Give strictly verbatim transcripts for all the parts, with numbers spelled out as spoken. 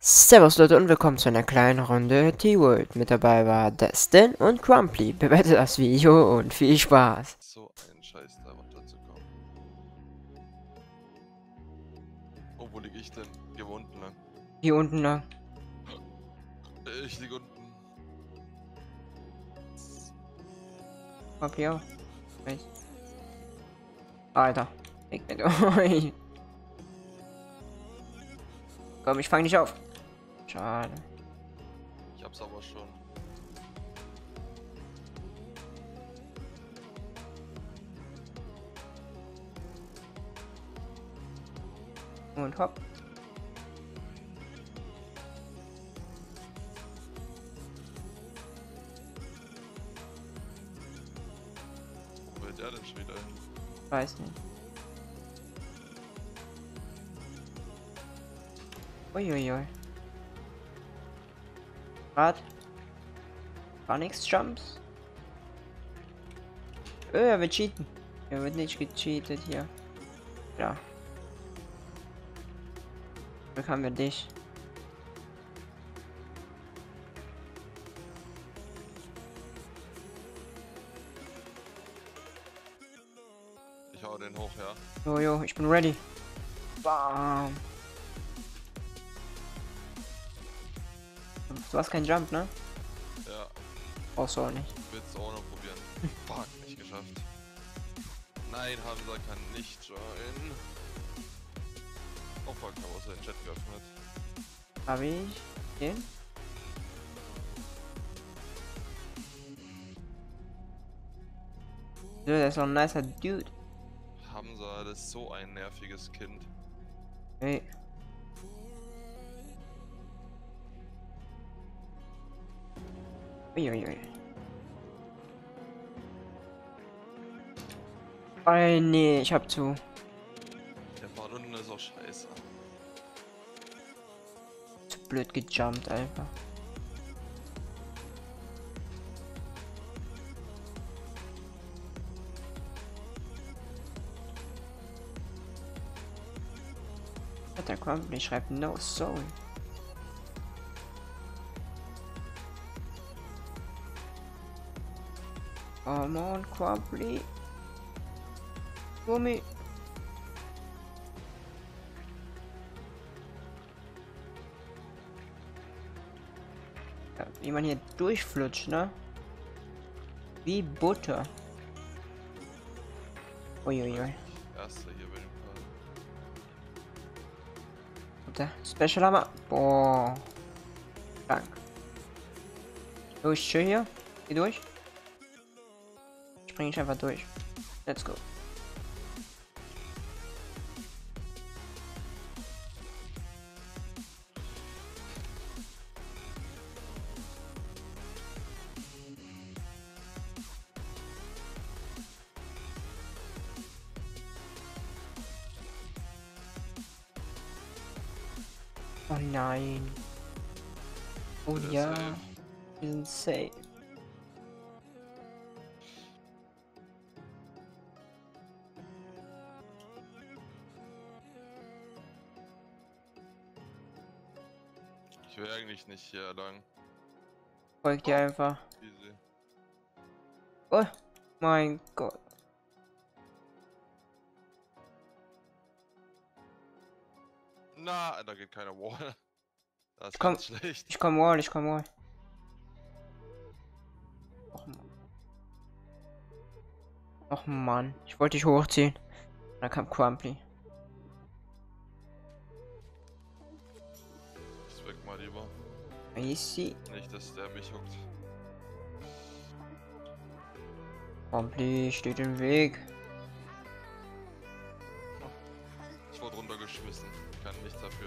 Servus Leute und willkommen zu einer kleinen Runde T-World. Mit dabei war Destin und Crumply. Bewertet das Video und viel Spaß. So ein Scheiß, da runterzukommen. Oh, wo lieg ich denn? Hier unten lang. Hier unten lang. Ich lieg unten. Hopp hier. Rechts. Alter. Leg mir durch. Komm, ich fang dich auf. Schade. Ich hab's aber schon. Und hopp. Wo will der denn schon wieder hin? Weiß nicht. Uiuiui. Grad. Gar nichts Jumps. Öh, er wird cheaten. Er wird nicht gecheatet hier. Ja. Glück haben wir dich. Ich hau den hoch, ja. Jojo, ich bin ready. Bam. Du hast keinen Jump, ne? Ja, Brauchst du auch nicht. willst du auch noch probieren. Fuck, nicht geschafft. Nein, Hamza kann nicht joinen. Oh fuck, ich hab außer den Chat geöffnet. Hab ich den? So, der ist doch ein nicer Dude. Hamza, das ist so ein nerviges Kind. Hey. Uiuiui. Oh nee, ich hab zu. Der Part unten ist auch scheiße. Zu blöd gejumpt einfach. Der Crumply schreibt no soul. Come on, Crumply. Gummi. Ja, wie man hier durchflutscht, ne? Wie Butter. Uiuiui. Erster hier bei dem Part. Der Special Hammer. Boah. Dank. Durch, schön hier. Geh durch. Spring ich einfach durch. Let's go. Oh nein. Oh Der ist ja. safe. Wir sind safe. Ich will eigentlich nicht hier lang. Folgt dir einfach. Easy. Oh mein Gott. Na, da geht keine Wall. Das ist Komm. ganz schlecht. Ich komm wall, ich komm wall. Och Mann. Och Mann. Ich wollte dich hochziehen. Da kam Crumply. Ich weg mal lieber. Easy. Nicht, dass der mich huckt. Crumply steht im Weg. Ich wurde runtergeschmissen. Kann nichts dafür.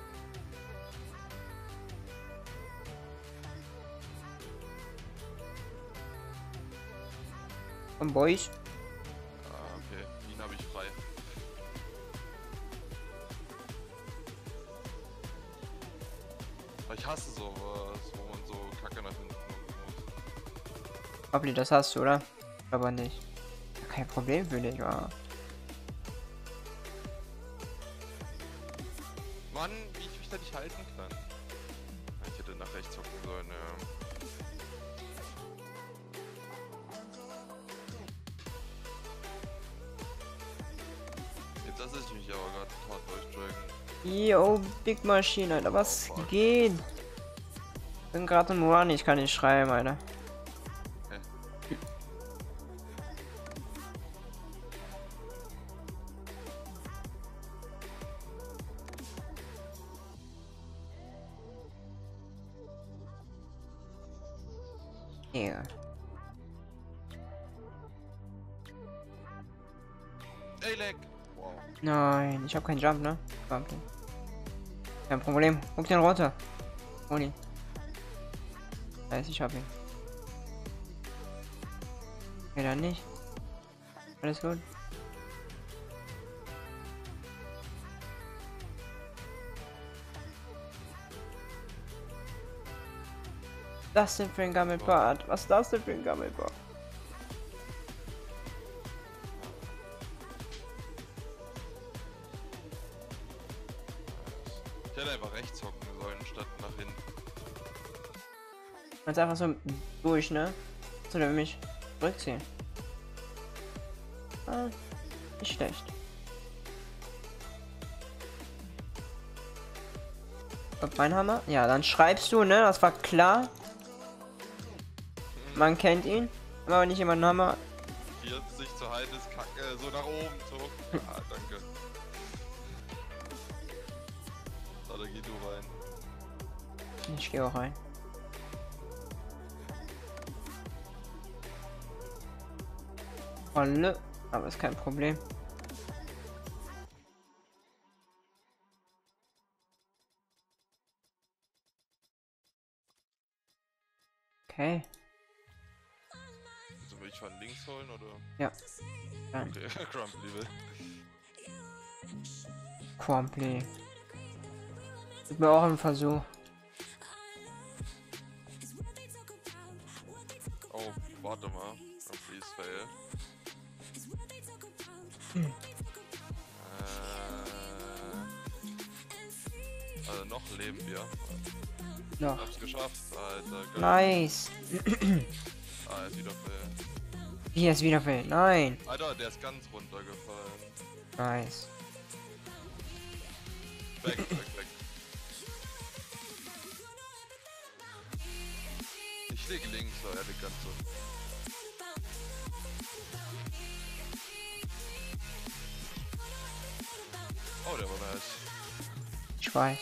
Und Boys. Ah, okay. Ihn habe ich frei. Aber ich hasse sowas, wo man so Kacke nach hinten muss. Crumply, das hast du, oder? Aber nicht. Kein Problem für dich, war. Mann, wie ich mich da nicht halten kann. rechts hocken sollen, ja. Jetzt lasse ich mich aber gerade hart durchdragen. Yo, Big Machine, Alter, was Oh, geht? Ich bin gerade im Run, ich kann nicht schreiben, Alter. Hä? Ja. Ey, leck! Wow. Nein, ich habe keinen Jump, ne? Okay. Kein Problem. Guck den runter. Uni. Weiß ich hab ihn. Okay, dann nicht. Alles gut. Was ist das denn für ein Gammelbart? Was ist das denn für ein Gammelbart? Ich hätte einfach rechts hocken sollen, statt nach hinten. Jetzt einfach so durch, ne? So, der will mich zurückziehen. Ah, nicht schlecht. Und mein Hammer? Ja, dann schreibst du, ne? Das war klar. Man kennt ihn. Aber nicht immer einen Hammer. Hier sich zu halten ist kacke, so nach oben, so. Ah, danke. So, da geh du rein. Ich gehe auch rein. Volle. Aber ist kein Problem. Okay. So, will ich von links holen, oder? Ja. Dann Okay, Crumbly will. Crumbly. Gib mir auch einen Versuch. Oh, warte mal. Crumbly ist fail. Hm. Äh, also noch leben wir. Noch. Hab's geschafft, Alter. Geil. Nice. Ah, er ist wieder fail. Wie er es wieder will. Nein. Alter, der ist ganz runtergefallen. Nice. Weg, weg, weg. Ich lege links, weil er liegt ganz so. Oh, der war nice. Ich weiß.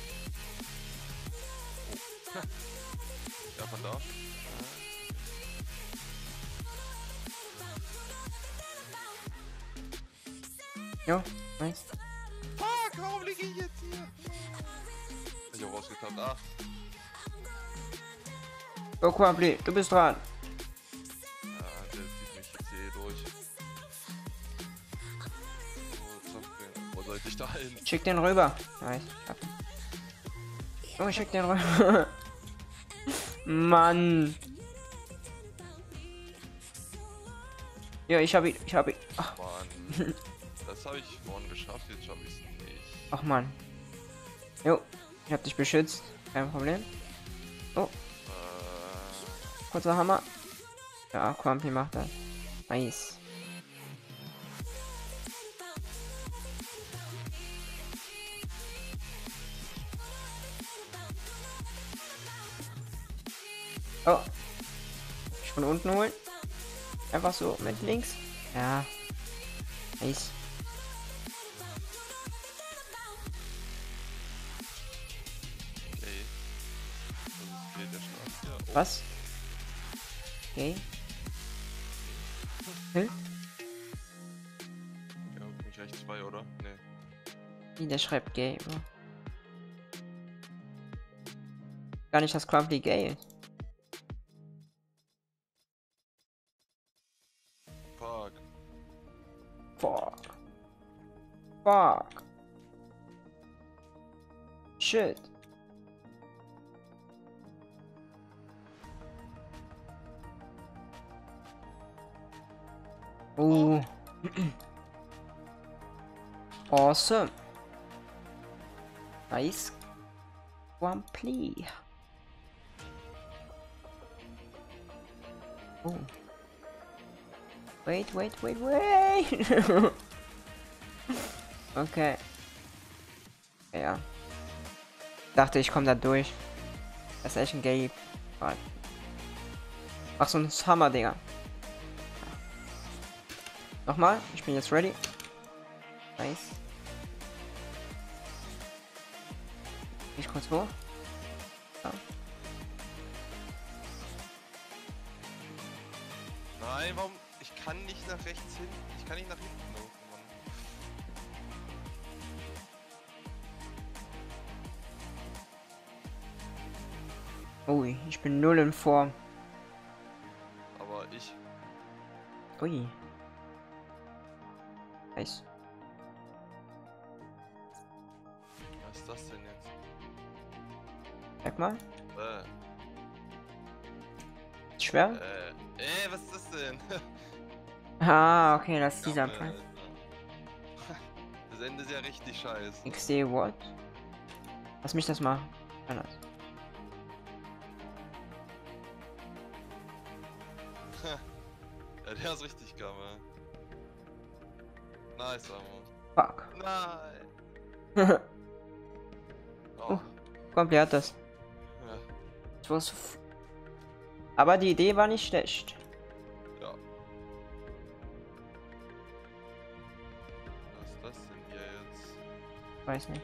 Ja, von da. Jo, nice. Fuck, warum liege ich jetzt hier? Ich hab rausgetan. Ah, Go Crumbly, du bist dran. ja, der zieht mich jetzt hier durch. Oh, zack, wo soll ich da hin? Schick den rüber. Nice. Ich hab ihn. Oh, schick den rüber. Mann. Ja, ich hab ihn. Ich hab ihn. Ach, Mann. Das habe ich vorhin geschafft, jetzt schaffe ich es nicht. ach Mann. Jo, ich hab dich beschützt. Kein Problem. Oh, Äh, kurzer Hammer. Ja, Crumbly macht das. Nice. Oh. Ich von unten holen. Einfach so mit links. Ja. Nice. okay. Das geht der Start hier. Oh, Was? Okay. Hm? ja, bin ich rechts zwei, oder? Nee. Wie, der schreibt gay, Bro. Gar nicht, dass Crumbly gay ist. Fuck. Fuck. Fuck. Shit. Oh. Awesome. Nice. Crumbly. Oh. Wait, wait, wait, wait. Okay. Ja. Dachte, ich komme da durch. Das ist echt ein Gabe. Ach, so ein Hammer, Digga. Nochmal. Ich bin jetzt ready. Nice. Ich kurz hoch. Ja. Nein, warum? Ich kann nicht nach rechts hin. Ich kann nicht nach hinten laufen, Mann. Ui, ich bin null in Form. Aber ich. Ui. Nice. Was ist das denn jetzt? Sag mal. Äh. Schwer? Äh. Ey, was ist das denn? Ah, okay, das ist dieser Gammel, Plan. Alter. Das Ende ist ja richtig scheiße. X D what? Lass mich das machen. Anders. Ja, der ist richtig gammel. Nice, Amo. Fuck. Nein. Oh. Oh. Komplett das. Ja. Das war so f- Aber die Idee war nicht schlecht. Ja. Was ist das denn hier jetzt? Weiß nicht.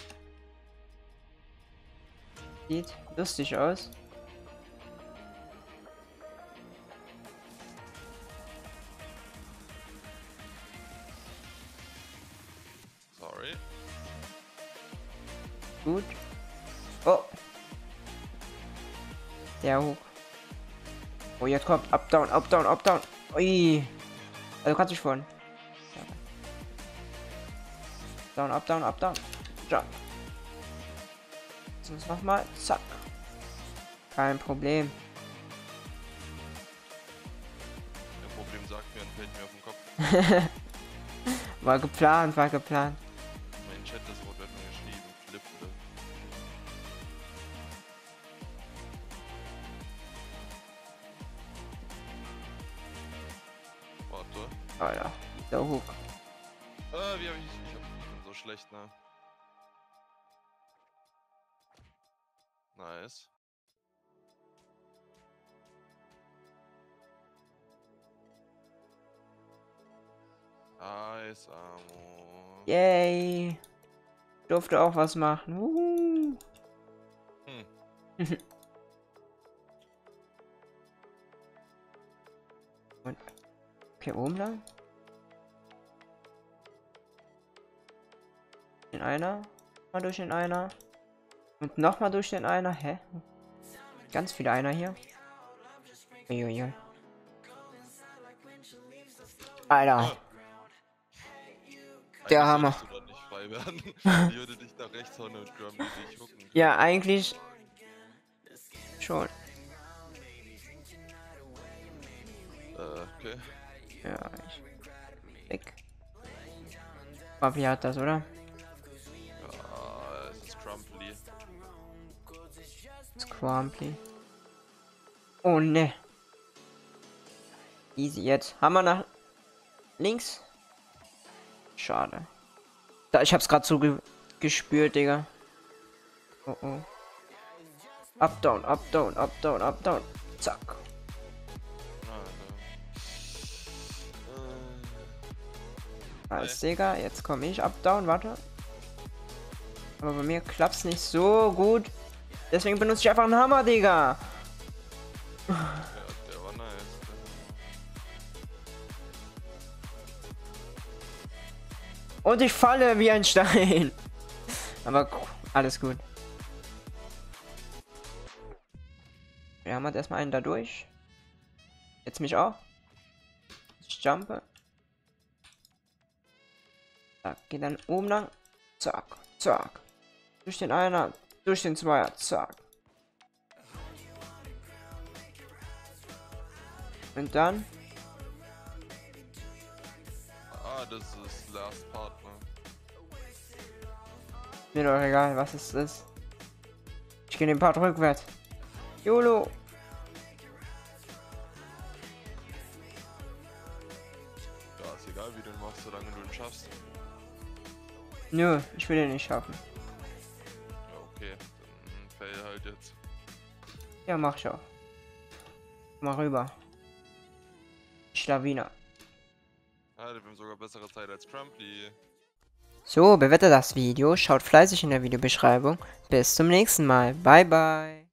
Sieht lustig aus. Sorry. Gut. Oh. Der hoch. Oh, jetzt kommt up, down, up, down, up, down. Ui. Also kannst du schon. Down, up, down, up, down. Jump. Jetzt nochmal. Zack. Kein Problem. Der Problem sagt mir und fällt mir auf den Kopf. War geplant, war geplant. Mein Chat, das Wort wird mir geschrieben. Flippende. Warte. Alter. Der hoch. Äh, wie hab ich. Ich, hab, ich bin so schlecht, ne? Nice. Nice, Amo. Yay. Durfte auch was machen. Uh. Hm. Und, okay, oben lang. Den einer. Mal durch den einer. Und nochmal durch den einer. Hä? Ganz viele Einer hier. Uiuiui. Alter. Der Hammer. Solltest du dann nicht frei werden. Die würde dich nach rechts hauen und Drum die dich hucken. Ja, eigentlich schon. Äh, okay. Ja, ich. Weg. Papi hat das, oder? Ja, es ist crumply. Scrumpy. Oh ne. Easy jetzt. Haben wir nach links? Schade. Da, ich hab's gerade so ge gespürt, Digga. Oh oh. Up, down, up, down, up, down, up, down. Zack. Alles, Digga. Jetzt komme ich. Up, down, warte. Aber bei mir klappt's nicht so gut. Deswegen benutze ich einfach einen Hammer, Digga. Ja, der war nice. Und ich falle wie ein Stein. Aber alles gut. Wir haben halt erstmal einen da durch. Jetzt mich auch. Ich jumpe. Zack, geht dann oben lang. Zack, zack. Durch den Einer, durch den Zweier, zack. Und dann. Ah, das ist Last Part, ne? Mir doch egal, was es ist. Ich gehe den Part rückwärts. YOLO. egal wie du ihn machst, solange du ihn schaffst. Nö, ich will den nicht schaffen. Ja, okay, dann fail halt jetzt. Ja, mach ich auch. Mal rüber. Schlawiner. Ah, wir haben sogar bessere Zeit als Crumply. So, bewertet das Video, schaut fleißig in der Videobeschreibung. Bis zum nächsten Mal. Bye, bye.